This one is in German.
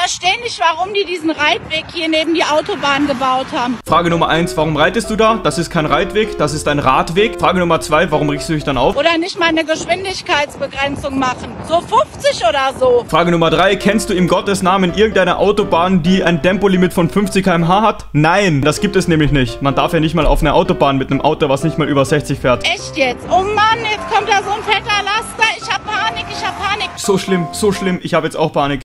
verstehe nicht, warum die diesen Reitweg hier neben die Autobahn gebaut haben. Frage Nummer 1, warum reitest du da? Das ist kein Reitweg, das ist ein Radweg. Frage Nummer 2, warum regst du dich dann auf? Oder nicht mal eine Geschwindigkeitsbegrenzung machen. So 50 oder so. Frage Nummer 3, kennst du im Gottes Namen irgendeine Autobahn, die ein Tempolimit von 50 km/h hat? Nein, das gibt es nämlich nicht. Man darf ja nicht mal auf einer Autobahn mit einem Auto, was nicht mal über 60 fährt. Echt jetzt? Oh Mann, jetzt kommt da so ein fetter Laster. Ich hab Panik, ich hab Panik. So schlimm, ich habe jetzt auch Panik.